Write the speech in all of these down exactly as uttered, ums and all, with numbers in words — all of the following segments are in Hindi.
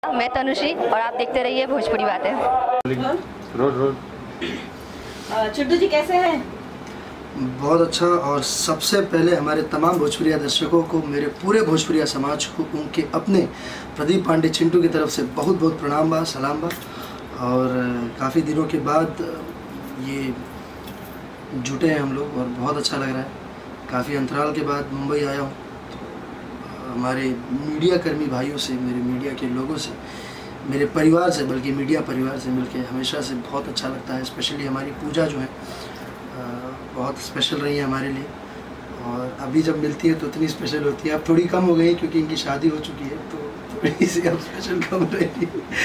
मैं तनुश्री और आप देखते रहिए भोजपुरी बातें। रोज रोज चिट्टू जी कैसे हैं? बहुत अच्छा। और सबसे पहले हमारे तमाम भोजपुरिया दर्शकों को, मेरे पूरे भोजपुरिया समाज को, उनके अपने प्रदीप पांडे चिंटू की तरफ से बहुत बहुत प्रणाम बा, सलाम बा। और काफ़ी दिनों के बाद ये जुटे हैं हम लोग और बहुत अच्छा लग रहा है। काफ़ी अंतराल के बाद मुंबई आया हूँ, तो हमारे मीडिया कर्मी भाइयों से, मेरे मीडिया के लोगों से, मेरे परिवार से, बल्कि मीडिया परिवार से मिलके हमेशा से बहुत अच्छा लगता है। स्पेशली हमारी पूजा जो है बहुत स्पेशल रही है हमारे लिए, और अभी जब मिलती है तो इतनी स्पेशल होती है। अब थोड़ी कम हो गई क्योंकि इनकी शादी हो चुकी है, तो थोड़ी सी अब स्पेशल कम रही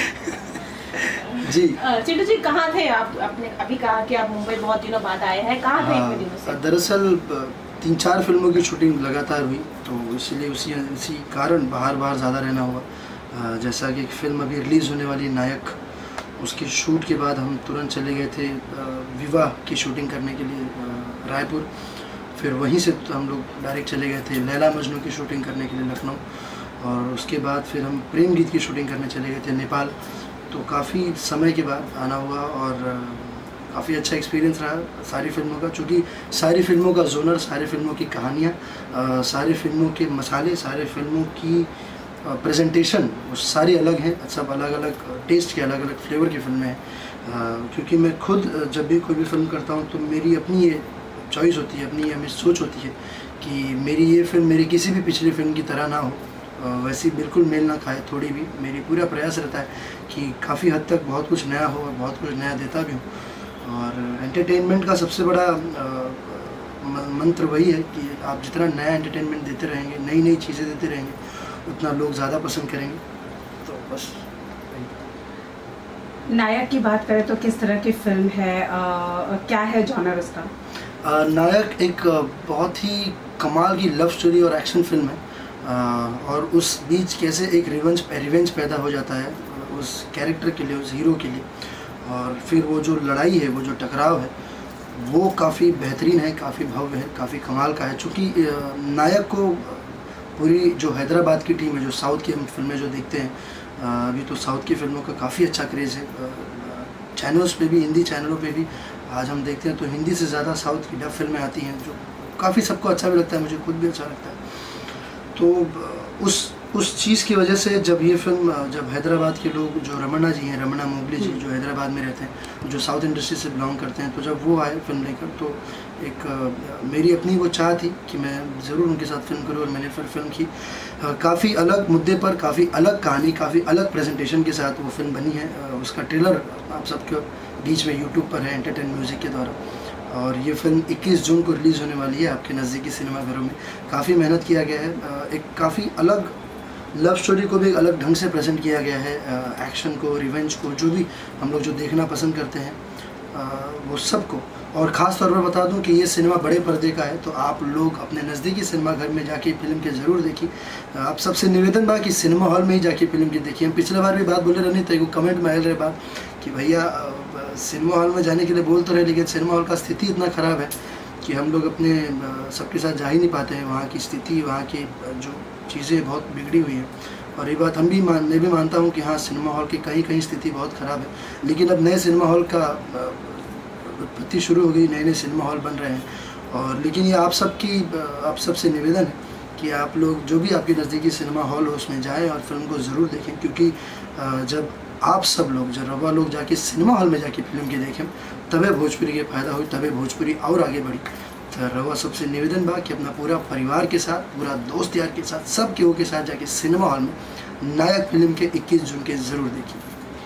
जी। चिट्टू जी कहाँ थे आप? आपने अभी कहा कि आप मुंबई बहुत दिनों बाद आए हैं, कहाँ थे इतने दिनों से? दरअसल तीन चार फिल्मों की शूटिंग लगातार हुई, तो इसलिए उसी इसी कारण बाहर बाहर ज़्यादा रहना हुआ। जैसा कि एक फ़िल्म अभी रिलीज़ होने वाली नायक, उसके शूट के बाद हम तुरंत चले गए थे विवाह की शूटिंग करने के लिए रायपुर। फिर वहीं से हम लोग डायरेक्ट चले गए थे लैला मजनू की शूटिंग करने के लिए लखनऊ, और उसके बाद फिर हम प्रेम गीत की शूटिंग करने चले गए थे नेपाल। तो काफ़ी समय के बाद आना हुआ और काफ़ी अच्छा एक्सपीरियंस रहा सारी फिल्मों का, चूँकि सारी फिल्मों का जोनर, सारी फिल्मों की कहानियाँ, सारी फिल्मों के मसाले, सारे फिल्मों की प्रेजेंटेशन वो सारी अलग हैं। सब अलग अलग टेस्ट के, अलग अलग फ्लेवर की फिल्में हैं। क्योंकि मैं खुद जब भी कोई भी फिल्म करता हूँ तो मेरी अपनी ये चॉइस होती है, अपनी हमें सोच होती है कि मेरी ये फिल्म मेरी किसी भी पिछली फिल्म की तरह ना हो, वैसी बिल्कुल मेल ना खाए थोड़ी भी। मेरी पूरा प्रयास रहता है कि काफ़ी हद तक बहुत कुछ नया हो और बहुत कुछ नया देता भी हूँ। और एंटरटेनमेंट का सबसे बड़ा मंत्र वही है कि आप जितना नया एंटरटेनमेंट देते रहेंगे, नई नई चीज़ें देते रहेंगे, उतना लोग ज़्यादा पसंद करेंगे। तो बस नायक की बात करें तो किस तरह की फिल्म है, आ, क्या है जॉनर उसका? आ, नायक एक बहुत ही कमाल की लव स्टोरी और एक्शन फिल्म है। आ, और उस बीच कैसे एक रिवेंज रिवेंज पैदा हो जाता है उस कैरेक्टर के लिए, उस हीरो के लिए, और फिर वो जो लड़ाई है, वो जो टकराव है, वो काफ़ी बेहतरीन है, काफ़ी भव्य है, काफ़ी कमाल का है। चूँकि नायक को पूरी जो हैदराबाद की टीम है, जो साउथ की हम फिल्में जो देखते हैं, अभी तो साउथ की फिल्मों का काफ़ी अच्छा क्रेज़ है। चैनल्स पे भी, हिंदी चैनलों पे भी आज हम देखते हैं तो हिंदी से ज़्यादा साउथ की डब फिल्में आती हैं, जो काफ़ी सबको अच्छा भी लगता है, मुझे खुद भी अच्छा लगता है। तो उस उस चीज़ की वजह से जब ये फिल्म, जब हैदराबाद के लोग, जो रमन्ना जी हैं, रमन्ना मोगली जी, जो हैदराबाद में रहते हैं, जो साउथ इंडस्ट्री से बिलोंग करते हैं, तो जब वो आए फिल्म लेकर, तो एक मेरी अपनी वो चाह थी कि मैं ज़रूर उनके साथ फिल्म करूँ, और मैंने फिर फिल्म की। काफ़ी अलग मुद्दे पर, काफ़ी अलग कहानी, काफ़ी अलग प्रेजेंटेशन के साथ वो फिल्म बनी है। उसका ट्रेलर आप सबके बीच में यूट्यूब पर है, एंटरटेन म्यूज़िक के द्वारा। और ये फिल्म इक्कीस जून को रिलीज़ होने वाली है आपके नज़दीकी सिनेमाघरों में। काफ़ी मेहनत किया गया है, एक काफ़ी अलग लव स्टोरी को भी एक अलग ढंग से प्रेजेंट किया गया है, एक्शन को, रिवेंज को, जो भी हम लोग जो देखना पसंद करते हैं वो सब को। और ख़ास तौर पर बता दूं कि ये सिनेमा बड़े पर्दे का है, तो आप लोग अपने नज़दीकी सिनेमा घर में जाके फिल्म के ज़रूर देखिए। आप सबसे निवेदन बा कि सिनेमा हॉल में ही जाके फिल्म की देखिए। हम पिछले बार भी बात बोले रहने थे, कमेंट में आए रहे बात कि भैया सिनेमा हॉल में जाने के लिए बोल तो रहे, लेकिन सिनेमा हॉल का स्थिति इतना ख़राब है कि हम लोग अपने सबके साथ जा ही नहीं पाते हैं। वहाँ की स्थिति, वहाँ की जो चीज़ें बहुत बिगड़ी हुई हैं। और ये बात हम भी मान मैं भी मानता हूँ कि हाँ, सिनेमा हॉल की कहीं कहीं स्थिति बहुत ख़राब है, लेकिन अब नए सिनेमा हॉल का उत्पत्ति शुरू हो गई, नए नए सिनेमा हॉल बन रहे हैं। और लेकिन ये आप सबकी आप सबसे निवेदन है कि आप लोग जो भी आपके नज़दीकी सिनेमा हॉल हो उसमें जाएं और फिल्म को ज़रूर देखें, क्योंकि जब आप सब लोग, जब रवा लोग जाके सिनेमा हॉल में जाके फिल्म के देखें, तबे भोजपुरी के फ़ायदा हुई, तबे भोजपुरी और आगे बढ़ी। तो रवा सबसे निवेदन बा कि अपना पूरा परिवार के साथ, पूरा दोस्त यार के साथ, सब केहू के साथ जाके सिनेमा हॉल में नायक फिल्म के इक्कीस जून के ज़रूर देखिए।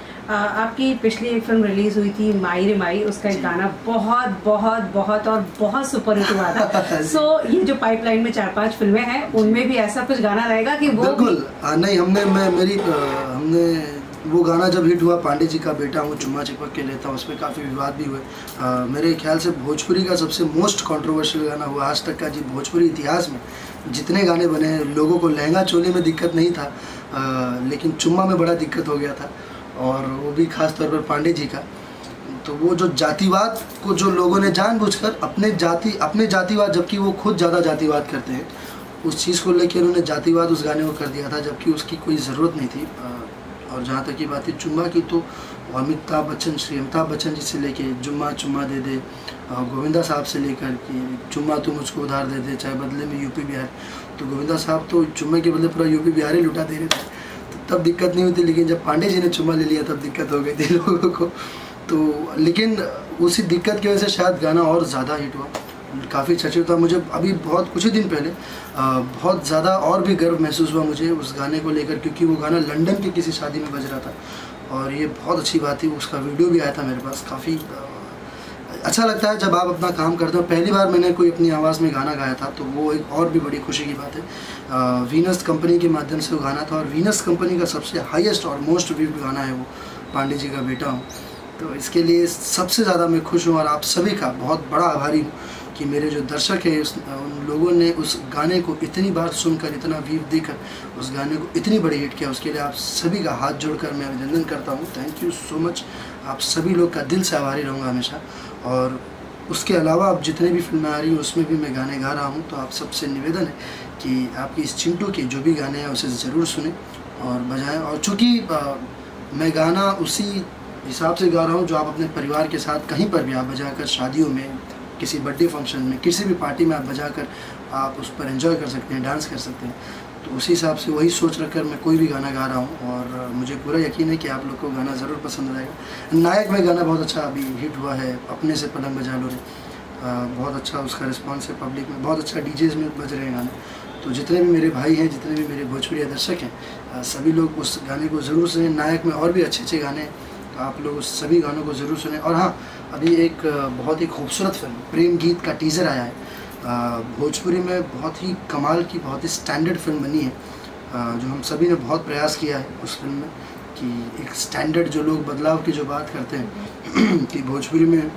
आपकी पिछली एक फिल्म रिलीज़ हुई थी माई रे माई, उसका एक गाना बहुत बहुत बहुत और बहुत सुपर हिट हुआ था। सो so, ये जो पाइपलाइन में चार पांच फिल्में हैं, उनमें भी ऐसा कुछ गाना रहेगा कि वो बिल्कुल नहीं, हमने मैं मेरी आ, हमने वो गाना जब हिट हुआ, पांडे जी का बेटा हूँ चुम्मा चिपक के लेता हूँ, उस पर काफ़ी विवाद भी हुए। आ, मेरे ख्याल से भोजपुरी का सबसे मोस्ट कंट्रोवर्शियल गाना हुआ आज तक का जी भोजपुरी इतिहास में। जितने गाने बने हैं, लोगों को लहंगा चोली में दिक्कत नहीं था, आ, लेकिन चुम्मा में बड़ा दिक्कत हो गया था, और वो भी खास तौर पर पांडे जी का। तो वो जो जातिवाद को जो लोगों ने जानबूझकर अपने जाति अपने जातिवाद, जबकि वो खुद ज़्यादा जातिवाद करते हैं, उस चीज़ को लेकर उन्होंने जातिवाद उस गाने को कर दिया था, जबकि उसकी कोई ज़रूरत नहीं थी। और जहाँ तक की बात है जुम्मा की, तो अमिताभ बच्चन, श्री अमिताभ बच्चन जी से लेके जुम्मा चुम्मा दे दे, गोविंदा साहब से लेकर कि जुम्मा तू मुझको उधार दे दे, चाहे बदले में यूपी बिहार, तो गोविंदा साहब तो जुम्मे के बदले पूरा यूपी बिहार ही लुटा दे रहे थे, तो तब दिक्कत नहीं हुई थी। लेकिन जब पांडे जी ने चुम्मा ले लिया तब दिक्कत हो गई थी लोगों को। तो लेकिन उसी दिक्कत की वजह से शायद गाना और ज़्यादा हिट हुआ, काफ़ी चर्चित हुआ। मुझे अभी बहुत कुछ ही दिन पहले आ, बहुत ज़्यादा और भी गर्व महसूस हुआ मुझे उस गाने को लेकर, क्योंकि वो गाना लंदन की किसी शादी में बज रहा था और ये बहुत अच्छी बात थी। उसका वीडियो भी आया था मेरे पास। काफ़ी अच्छा लगता है जब आप अपना काम करते हो। पहली बार मैंने कोई अपनी आवाज़ में गाना गाया था, तो वो एक और भी बड़ी खुशी की बात है। वीनस कंपनी के माध्यम से वो गाना था और वीनस कंपनी का सबसे हाईएस्ट और मोस्ट व्यूड गाना है वो, पांडे जी का बेटा हूँ। तो इसके लिए सबसे ज़्यादा मैं खुश हूँ और आप सभी का बहुत बड़ा आभारी हूँ कि मेरे जो दर्शक हैं उस उन लोगों ने उस गाने को इतनी बार सुनकर, इतना व्यू देकर उस गाने को इतनी बड़ी हिट किया। उसके लिए आप सभी का हाथ जोड़कर मैं अभिनंदन करता हूँ। Thank you so much. आप सभी लोग का दिल से आभारी रहूँगा हमेशा। और उसके अलावा आप जितने भी फिल्में आ रही हैं उसमें भी मैं गाने गा रहा हूँ, तो आप सबसे निवेदन है कि आपकी इस चिंटू के जो भी गाने हैं उसे ज़रूर सुनें और बजाएं। और चूँकि मैं गाना उसी हिसाब से गा रहा हूँ जो आप अपने परिवार के साथ कहीं पर भी आप बजाकर, शादियों में, किसी बर्थडे फंक्शन में, किसी भी पार्टी में आप बजाकर आप उस पर एंजॉय कर सकते हैं, डांस कर सकते हैं। तो उसी हिसाब से वही सोच रखकर मैं कोई भी गाना गा रहा हूँ और मुझे पूरा यकीन है कि आप लोग को गाना ज़रूर पसंद आएगा। नायक में गाना बहुत अच्छा अभी हिट हुआ है, अपने से पलंग बजा लो रे, बहुत अच्छा उसका रिस्पॉन्स है पब्लिक में, बहुत अच्छा डीजेज़ में बज रहे हैं गाने। तो जितने भी मेरे भाई हैं, जितने भी मेरे भोजपुरी दर्शक हैं, सभी लोग उस गाने को ज़रूर सुनें। नायक में और भी अच्छे अच्छे गाने हैं, तो आप लोग उस सभी गानों को ज़रूर सुनें। और हाँ, अभी एक बहुत ही खूबसूरत फिल्म प्रेम गीत का टीज़र आया है। भोजपुरी में बहुत ही कमाल की, बहुत ही स्टैंडर्ड फिल्म बनी है, जो हम सभी ने बहुत प्रयास किया है उस फिल्म में कि एक स्टैंडर्ड, जो लोग बदलाव की जो बात करते हैं कि भोजपुरी में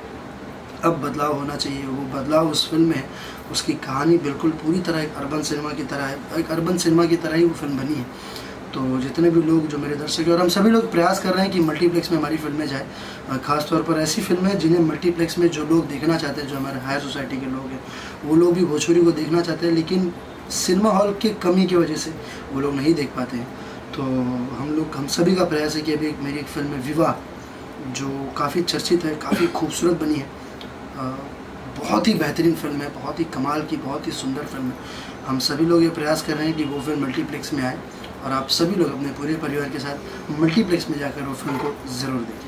अब बदलाव होना चाहिए, वो बदलाव उस फिल्म में है। उसकी कहानी बिल्कुल पूरी तरह एक अर्बन सिनेमा की तरह है, एक अर्बन सिनेमा की तरह ही वो फिल्म बनी है। तो जितने भी लोग, जो मेरे दर्शक हैं, और हम सभी लोग प्रयास कर रहे हैं कि मल्टीप्लेक्स में हमारी फिल्में जाए, खासतौर पर ऐसी फिल्में जिन्हें मल्टीप्लेक्स में जो लोग देखना चाहते हैं, जो हमारे हायर सोसाइटी के लोग हैं, वो लोग भी भोजपुरी को देखना चाहते हैं, लेकिन सिनेमा हॉल की कमी की वजह से वो लोग नहीं देख पाते हैं। तो हम लोग, हम सभी का प्रयास है कि अभी मेरी एक फिल्म है विवाह, जो काफ़ी चर्चित है, काफ़ी खूबसूरत बनी है, बहुत ही बेहतरीन फिल्म है, बहुत ही कमाल की, बहुत ही सुंदर फिल्म है। हम सभी लोग ये प्रयास कर रहे हैं कि वो फिल्म मल्टीप्लेक्स में आए और आप सभी लोग अपने पूरे परिवार के साथ मल्टीप्लेक्स में जाकर वो फिल्म को ज़रूर देखिए।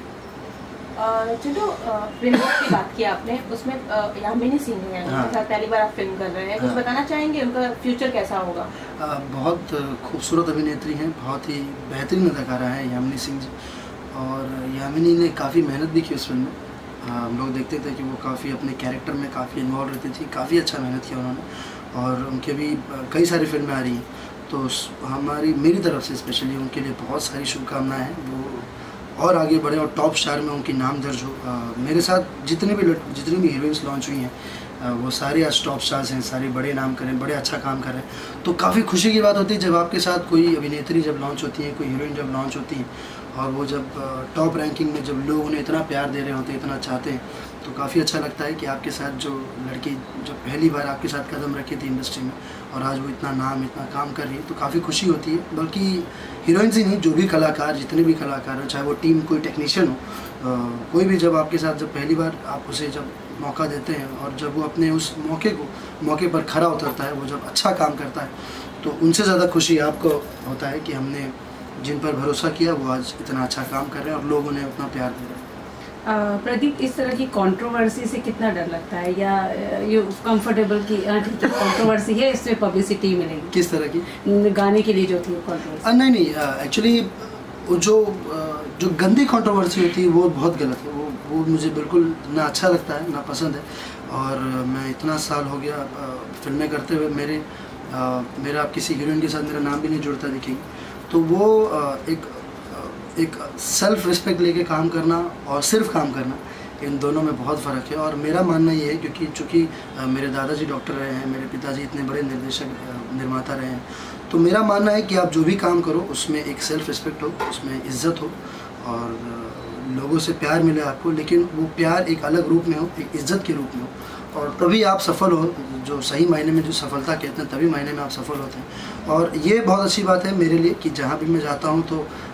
चिंटू, फिल्म की बात की आपने, उसमें यामिनी सिंह हैं, हाँ। उनके साथ पहली बार आप फिल्म कर रहे हैं, कुछ हाँ। बताना चाहेंगे उनका फ्यूचर कैसा होगा? आ, बहुत खूबसूरत अभिनेत्री हैं, बहुत ही बेहतरीन अदाकारा है यामिनी सिंह जी। और यामिनी ने काफ़ी मेहनत भी की उस फिल्म में। हम लोग देखते थे कि वो काफ़ी अपने कैरेक्टर में काफ़ी इन्वॉल्व रहती थी, काफ़ी अच्छा मेहनत किया उन्होंने। और उनके भी कई सारी फिल्में आ रही हैं, तो हमारी, मेरी तरफ से स्पेशली उनके लिए बहुत सारी शुभकामनाएं हैं। वो और आगे बढ़े और टॉप स्टार में उनकी नाम दर्ज हो। आ, मेरे साथ जितने भी जितनी भी हीरोइंस लॉन्च हुई हैं, आ, वो सारे आज टॉप स्टार्स हैं, सारे बड़े नाम करें, बड़े अच्छा काम कर रहे हैं। तो काफ़ी खुशी की बात होती है जब आपके साथ कोई अभिनेत्री जब लॉन्च होती है, कोई हीरोइन जब लॉन्च होती है, और वो जब टॉप रैंकिंग में जब लोग उन्हें इतना प्यार दे रहे होते हैं, इतना चाहते हैं, तो काफ़ी अच्छा लगता है कि आपके साथ जो लड़की जो पहली बार आपके साथ कदम रखी थी इंडस्ट्री में, और आज वो इतना नाम, इतना काम कर रही है, तो काफ़ी खुशी होती है। बल्कि हीरोइंस ही नहीं, जो भी कलाकार, जितने भी कलाकार हो, चाहे वो टीम कोई टेक्नीशियन हो, कोई भी जब आपके साथ जब पहली बार आप उसे जब मौका देते हैं और जब वो अपने उस मौके को मौके पर खरा उतरता है, वो जब अच्छा काम करता है, तो उनसे ज़्यादा खुशी आपको होता है कि हमने जिन पर भरोसा किया वो आज इतना अच्छा काम कर रहे हैं और लोग उन्हें उतना प्यार दे रहे हैं। प्रदीप, इस तरह की कंट्रोवर्सी से कितना डर लगता है, या ये कंफर्टेबल की कंट्रोवर्सी है, इससे पब्लिसिटी मिलेगी? किस तरह की? गाने के लिए जो थी कंट्रोवर्सी? नहीं नहीं, एक्चुअली वो जो जो गंदी कंट्रोवर्सी होती है वो बहुत गलत है। वो वो मुझे बिल्कुल ना अच्छा लगता है, ना पसंद है। और मैं इतना साल हो गया फिल्में करते हुए, मेरे आ, मेरा आप किसी हीरोइन के साथ मेरा नाम भी नहीं जुड़ता दिखेगी। तो वो एक एक सेल्फ रिस्पेक्ट लेके काम करना और सिर्फ काम करना, इन दोनों में बहुत फ़र्क है। और मेरा मानना ये है, क्योंकि चूँकि मेरे दादाजी डॉक्टर रहे हैं, मेरे पिताजी इतने बड़े निर्देशक निर्माता रहे हैं, तो मेरा मानना है कि आप जो भी काम करो उसमें एक सेल्फ रिस्पेक्ट हो, उसमें इज्जत हो और लोगों से प्यार मिले आपको, लेकिन वो प्यार एक अलग रूप में हो, एक इज्जत के रूप में हो, और तभी आप सफल हो। जो सही मायने में जो सफलता कहते हैं, तभी मायने में आप सफल होते हैं। और ये बहुत अच्छी बात है मेरे लिए कि जहाँ भी मैं जाता हूँ तो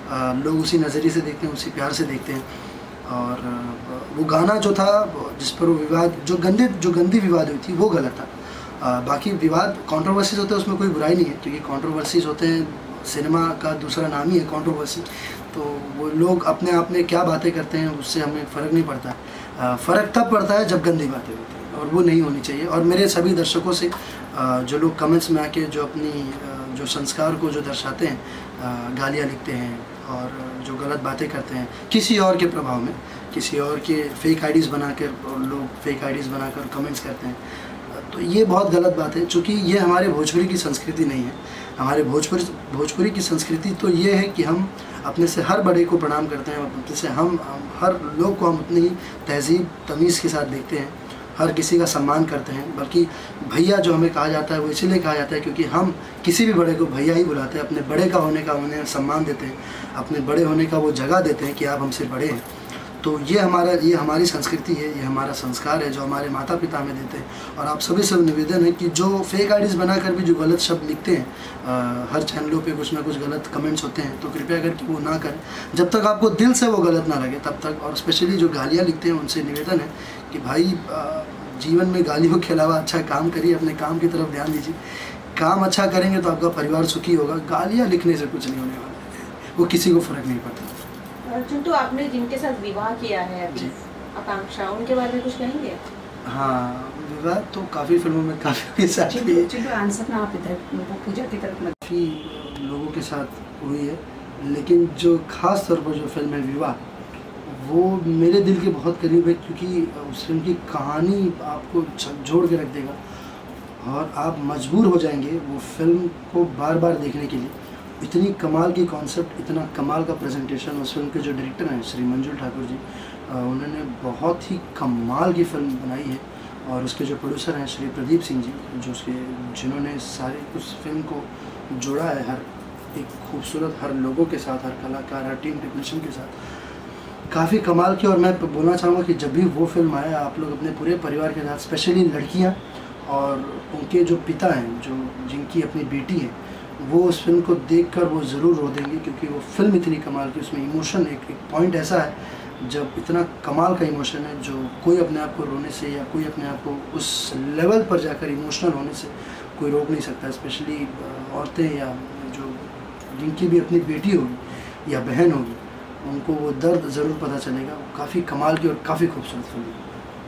लोग उसी नज़रिए से देखते हैं, उसी प्यार से देखते हैं। और वो गाना जो था जिस पर वो विवाद, जो गंदे जो गंदी विवाद हुई थी, वो गलत था। आ, बाकी विवाद कंट्रोवर्सीज होते हैं, उसमें कोई बुराई नहीं है, क्योंकि कंट्रोवर्सीज होते हैं, सिनेमा का दूसरा नाम ही है कंट्रोवर्सी। तो वो लोग अपने आप में क्या बातें करते हैं उससे हमें फ़र्क नहीं पड़ता। आ, फ़र्क तब पड़ता है जब गंदी बातें होती हैं, और वो नहीं होनी चाहिए। और मेरे सभी दर्शकों से आ, जो लोग कमेंट्स में आके जो अपनी आ, जो संस्कार को जो दर्शाते हैं, गालियाँ लिखते हैं और जो गलत बातें करते हैं किसी और के प्रभाव में, किसी और के फेक आईडीज़ बनाकर, लोग फेक आईडीज़ बनाकर कमेंट्स करते हैं, तो ये बहुत गलत बात है। चूँकि ये हमारे भोजपुरी की संस्कृति नहीं है। हमारे भोजपुरी भोजपुरी की संस्कृति तो ये है कि हम अपने से हर बड़े को प्रणाम करते हैं, अपने से हम, हम हर लोग को हम उतनी ही तहज़ीब तमीज़ के साथ देखते हैं, हर किसी का सम्मान करते हैं। बल्कि भैया जो हमें कहा जाता है वो इसलिए कहा जाता है क्योंकि हम किसी भी बड़े को भैया ही बुलाते हैं, अपने बड़े का होने का उन्हें सम्मान देते हैं, अपने बड़े होने का वो जगह देते हैं कि आप हमसे बड़े हैं। तो ये हमारा ये हमारी संस्कृति है, ये हमारा संस्कार है जो हमारे माता पिता हमें देते हैं। और आप सभी से निवेदन है कि जो फेक आईडीज़ बनाकर भी जो गलत शब्द लिखते हैं, आ, हर चैनलों पे कुछ ना कुछ गलत कमेंट्स होते हैं, तो कृपया करके वो ना करें। जब तक आपको दिल से वो गलत ना लगे तब तक। और स्पेशली जो गालियाँ लिखते हैं उनसे निवेदन है कि भाई आ, जीवन में गालियों के अलावा अच्छा काम करिए, अपने काम की तरफ ध्यान दीजिए। काम अच्छा करेंगे तो आपका परिवार सुखी होगा। गालियाँ लिखने से कुछ नहीं होने वाला है, वो किसी को फ़र्क नहीं पड़ता। चिंटू, आपने जिनके साथ विवाह किया है अभी, आकांक्षा, उनके बारे में कुछ कहेंगे? हाँ, विवाह तो काफ़ी फिल्मों में काफ़ी साथ चिंटू, चिंटू आंसर ना आप इधर वो पूजा की तरफ मत। काफ़ी लोगों के साथ हुई है, लेकिन जो ख़ास तौर पर जो फिल्म है विवाह, वो मेरे दिल के बहुत करीब है, क्योंकि उस फिल्म की कहानी आपको झकझोर के रख देगा और आप मजबूर हो जाएंगे वो फिल्म को बार बार देखने के लिए। इतनी कमाल की कॉन्सेप्ट, इतना कमाल का प्रेजेंटेशन। उस फिल्म के जो डायरेक्टर हैं श्री मंजुल ठाकुर जी, उन्होंने बहुत ही कमाल की फिल्म बनाई है। और उसके जो प्रोड्यूसर हैं श्री प्रदीप सिंह जी, जो उसके जिन्होंने सारे उस फिल्म को जोड़ा है हर एक खूबसूरत, हर लोगों के साथ, हर कलाकार, हर टीम टेक्नीशियन के साथ, काफ़ी कमाल की। और मैं बोलना चाहूँगा कि जब भी वो फिल्म आए, आप लोग अपने पूरे परिवार के साथ, स्पेशली लड़कियाँ और उनके जो पिता हैं, जो जिनकी अपनी बेटी है, वो उस फिल्म को देखकर वो ज़रूर रो देंगे, क्योंकि वो फिल्म इतनी कमाल की, उसमें इमोशन एक एक पॉइंट ऐसा है जब इतना कमाल का इमोशन है जो कोई अपने आप को रोने से या कोई अपने आप को उस लेवल पर जाकर इमोशनल होने से कोई रोक नहीं सकता। स्पेशली औरतें या जो जिनकी भी अपनी बेटी होगी या बहन होगी, उनको वो दर्द ज़रूर पता चलेगा। काफ़ी कमाल की और काफ़ी खूबसूरत फिल्म है।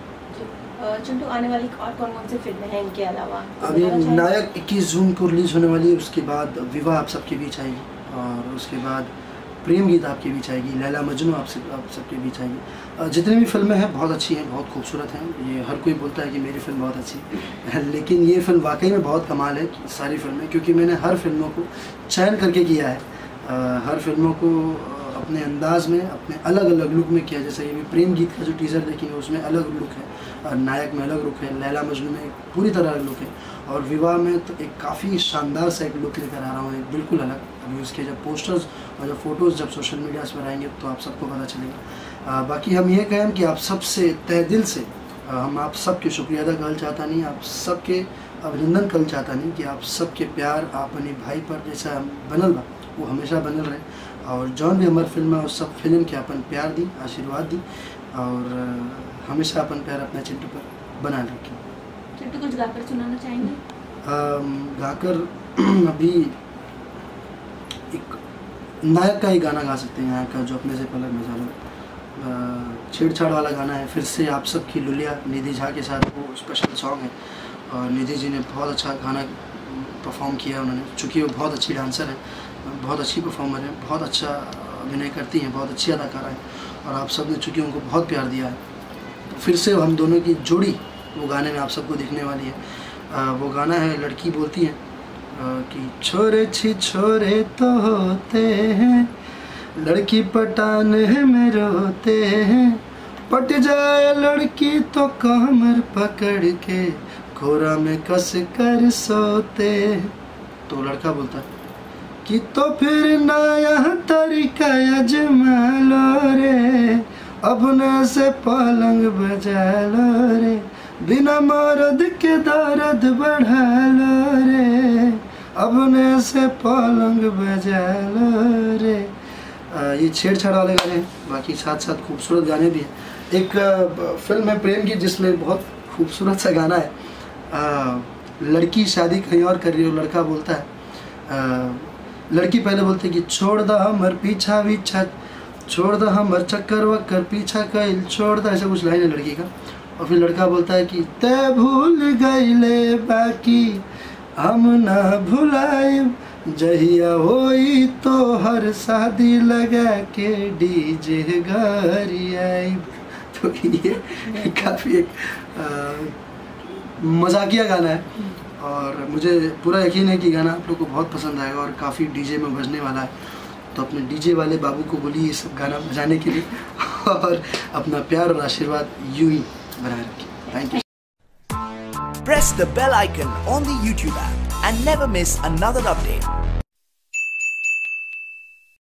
चिंटू, आने वाली और कौन कौन सी फिल्में हैं इनके अलावा? अभी नायक इक्कीस जून को रिलीज़ होने वाली है, उसके बाद विवाह आप सबके बीच आएगी, और उसके बाद प्रेम गीत आपके बीच आएगी, लैला मजनू आप सब आप सबके बीच आएगी। जितनी भी फिल्में हैं बहुत अच्छी हैं, बहुत खूबसूरत हैं। ये हर कोई बोलता है कि मेरी फिल्म बहुत अच्छी है, लेकिन ये फिल्म वाकई में बहुत कमाल है सारी फिल्में, क्योंकि मैंने हर फिल्मों को चयन करके किया है। आ, हर फिल्मों को अपने अंदाज में, अपने अलग अलग लुक में किया। जैसे ये भी प्रेम गीत का जो टीज़र देखेंगे उसमें अलग लुक है, और नायक में अलग लुक है, लैला मजनू में पूरी तरह अलग लुक है, और विवाह में तो एक काफ़ी शानदार सा एक लुक लेकर आ रहा हूँ, एक बिल्कुल अलग। अभी उसके जब पोस्टर्स और जब फ़ोटोज़ जब सोशल मीडिया पर आएंगे तो आप सबको पता चलेगा। आ, बाकी हम ये कहें कि आप सबसे तहे दिल से आ, हम आप सबके शुक्रिया अदा करना चाहता नहीं, आप सबके अभिनंदन करना चाहता नहीं कि आप सबके प्यार आप अपने भाई पर जैसा बनल बा वो हमेशा बनल रहे, और जौन भी हमारी फिल्म है उस सब फिल्म के अपन प्यार दी, आशीर्वाद दी, और हमेशा अपन प्यार अपने चिंटू पर बना रखें। चिंटू, कुछ गाकर सुनाना चाहेंगे? गाकर अभी एक नायक का ही गाना गा सकते हैं, नायक का जो अपने से पलक में ज़्यादा छेड़छाड़ वाला गाना है। फिर से आप सब की लुलिया निधि झा के साथ वो स्पेशल सॉन्ग है, और निधि जी ने बहुत अच्छा गाना परफॉर्म किया उन्होंने, चूँकि वो बहुत अच्छी डांसर है, बहुत अच्छी परफॉर्मर है, बहुत अच्छा अभिनय करती हैं, बहुत अच्छी अदाकारा है, और आप सब ने चूँकि उनको बहुत प्यार दिया है, तो फिर से हम दोनों की जोड़ी वो गाने में आप सबको दिखने वाली है। आ, वो गाना है, लड़की बोलती है कि छोरे छी छोरे तो होते हैं, लड़की पटाने में रोते हैं, पट जाए लड़की तो कमर पकड़ के कोरा में कस कर सोते हैं। तो लड़का बोलता है कि तो फिर नया तरीका अजमा लो रे, अपने से पलंग बजा लो रे, बिना मर्द के दर्द बढ़ा लो रे, अपने से पलंग बजा लो रे, ये छेड़छाड़ वाले गाने हैं, बाकी साथ साथ खूबसूरत गाने भी हैं। एक आ, फिल्म है प्रेम की जिसमें बहुत खूबसूरत सा गाना है, आ, लड़की शादी कहीं और कर रही हो, लड़का बोलता है, आ, लड़की पहले बोलती है कि छोड़ दा हमर पीछा पीछा, छोड़ दा हमर चक्कर वक्कर पीछा कैल छोड़ दा, ऐसा कुछ लाइन है लड़की का। और फिर लड़का बोलता है कि ते भूल गईले बाकी हम ना भुलाइब, जहिया होई तो हर शादी लगा के डीजे घरी आइब। तो ये काफ़ी एक मजाकिया गाना है और मुझे पूरा यकीन है कि गाना आप लोग को बहुत पसंद आएगा और काफ़ी डीजे में बजने वाला है। तो अपने डीजे वाले बाबू को बोलिए ये सब गाना बजाने के लिए और अपना प्यार और आशीर्वाद यूं ही बनाए रखिए। Thank you. Press the bell icon on the YouTube app and never miss another update.